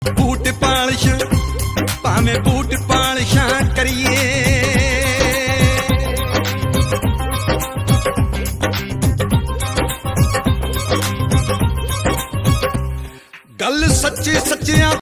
boot polish भावें boot पालिशां करिए, गल सच्ची सच्चियां